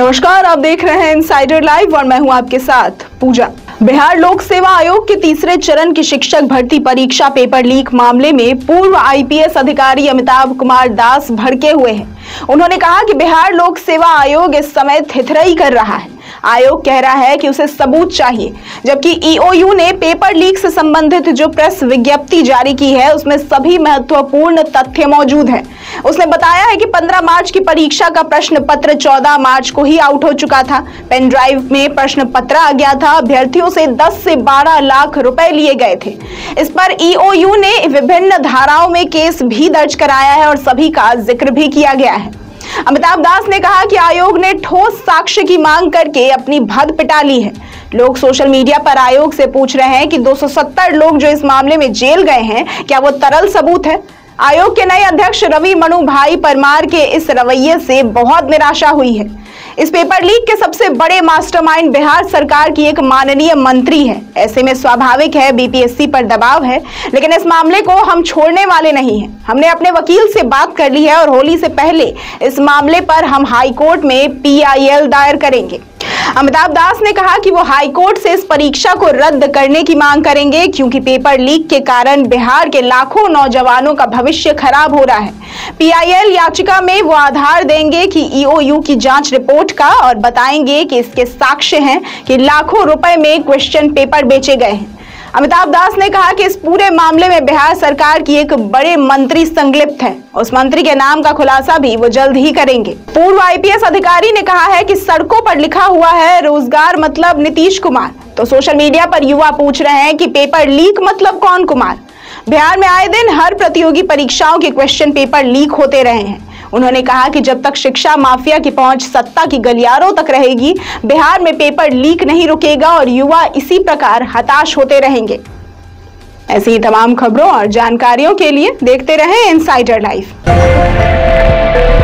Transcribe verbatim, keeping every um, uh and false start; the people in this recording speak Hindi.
नमस्कार, आप देख रहे हैं इनसाइडर लाइव और मैं हूं आपके साथ पूजा। बिहार लोक सेवा आयोग के तीसरे चरण की शिक्षक भर्ती परीक्षा पेपर लीक मामले में पूर्व आईपीएस अधिकारी अमिताभ कुमार दास भड़के हुए हैं। उन्होंने कहा कि बिहार लोक सेवा आयोग इस समय थिथरई कर रहा है। आयोग कह रहा है कि उसे सबूत चाहिए, जबकि ईओयू ने पेपर लीक से संबंधित जो प्रेस विज्ञप्ति जारी की है उसमें सभी महत्वपूर्ण तथ्य मौजूद हैं। उसने बताया है कि पंद्रह मार्च की परीक्षा का प्रश्न पत्र चौदह मार्च को ही आउट हो चुका था। पेन ड्राइव में प्रश्न पत्र आ गया था। अभ्यर्थियों से दस से बारह लाख रुपए लिए गए थे। इस पर ईओयू ने विभिन्न धाराओं में केस भी दर्ज कराया है और सभी का जिक्र भी किया गया है। अमिताभ दास ने कहा कि आयोग ने ठोस साक्ष्य की मांग करके अपनी भद पिटा ली है। लोग सोशल मीडिया पर आयोग से पूछ रहे हैं कि दो सौ सत्तर लोग जो इस मामले में जेल गए हैं, क्या वो तरल सबूत है? आयोग के नए अध्यक्ष रवि मनु भाई परमार के इस रवैये से बहुत निराशा हुई है। इस पेपर लीक के सबसे बड़े मास्टरमाइंड बिहार सरकार की एक माननीय मंत्री है। ऐसे में स्वाभाविक है बीपीएससी पर दबाव है, लेकिन इस मामले को हम छोड़ने वाले नहीं हैं। हमने अपने वकील से बात कर ली है और होली से पहले इस मामले पर हम हाई कोर्ट में पीआईएल दायर करेंगे। अमिताभ दास ने कहा कि वो हाई कोर्ट से इस परीक्षा को रद्द करने की मांग करेंगे, क्योंकि पेपर लीक के कारण बिहार के लाखों नौजवानों का भविष्य खराब हो रहा है। पीआईएल याचिका में वो आधार देंगे कि ईओयू की जांच रिपोर्ट का और बताएंगे कि इसके साक्ष्य हैं कि लाखों रुपए में क्वेश्चन पेपर बेचे गए हैं। अमिताभ दास ने कहा कि इस पूरे मामले में बिहार सरकार की एक बड़े मंत्री संलिप्त है। उस मंत्री के नाम का खुलासा भी वो जल्द ही करेंगे। पूर्व आईपीएस अधिकारी ने कहा है कि सड़कों पर लिखा हुआ है रोजगार मतलब नीतीश कुमार। तो सोशल मीडिया पर युवा पूछ रहे हैं कि पेपर लीक मतलब कौन कुमार? बिहार में आए दिन हर प्रतियोगी परीक्षाओं के क्वेश्चन पेपर लीक होते रहे हैं। उन्होंने कहा कि जब तक शिक्षा माफिया की पहुंच सत्ता की गलियारों तक रहेगी, बिहार में पेपर लीक नहीं रुकेगा और युवा इसी प्रकार हताश होते रहेंगे। ऐसी ही तमाम खबरों और जानकारियों के लिए देखते रहें इनसाइडर लाइव।